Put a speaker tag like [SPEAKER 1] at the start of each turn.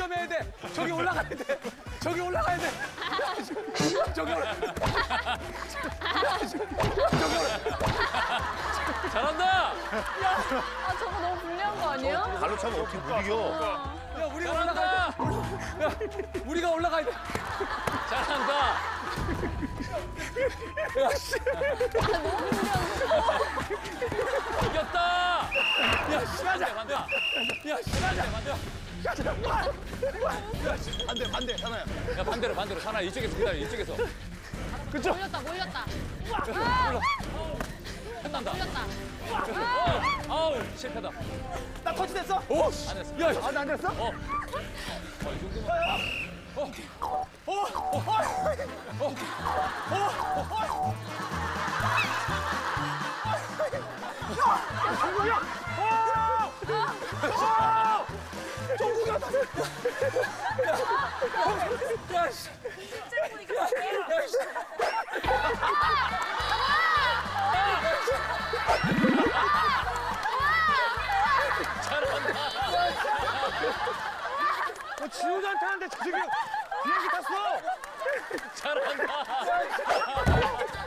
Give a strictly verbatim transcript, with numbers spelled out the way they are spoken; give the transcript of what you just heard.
[SPEAKER 1] 득점해야 돼. 저기 올라가야 돼. 저기 올라가야 돼. 저기 올라. 저기 올라.
[SPEAKER 2] 잘한다.
[SPEAKER 3] 아 저거 너무 불리한 거 아니에요?
[SPEAKER 4] 발로 차면 어떻게 못 이겨?
[SPEAKER 1] 야, 우리가 올라가야 돼. 야, 우리가 올라가야 돼.
[SPEAKER 2] 잘한다.
[SPEAKER 1] 야, 씨.
[SPEAKER 3] 아 너무 불리한 거.
[SPEAKER 2] 이겼다.
[SPEAKER 1] 야, 씨, 가자.
[SPEAKER 2] 간다.
[SPEAKER 1] 야, 씨, 가자.
[SPEAKER 2] 간다.
[SPEAKER 4] 반대 반대 하나야.
[SPEAKER 2] 야 반대로 반대로 사나 이쪽에서 기다려 이쪽에서.
[SPEAKER 3] 몰렸다 몰렸다.
[SPEAKER 2] 끝난다.
[SPEAKER 3] 몰렸다.
[SPEAKER 2] 어, 아우 실패다.
[SPEAKER 1] 나 터치됐어? 오, 씨.
[SPEAKER 2] 안 했어.
[SPEAKER 1] 야, 아, 나안 됐어?
[SPEAKER 2] 어. 어, 이 정도면. 어.
[SPEAKER 1] 어, 어, 어, 어, 어. 정국이야! 어! 어! 정국이 왔다! 야, 씨! 야, 씨! 어, 지우도 안 타는데 지금 비행기 탔어!
[SPEAKER 2] 잘한다.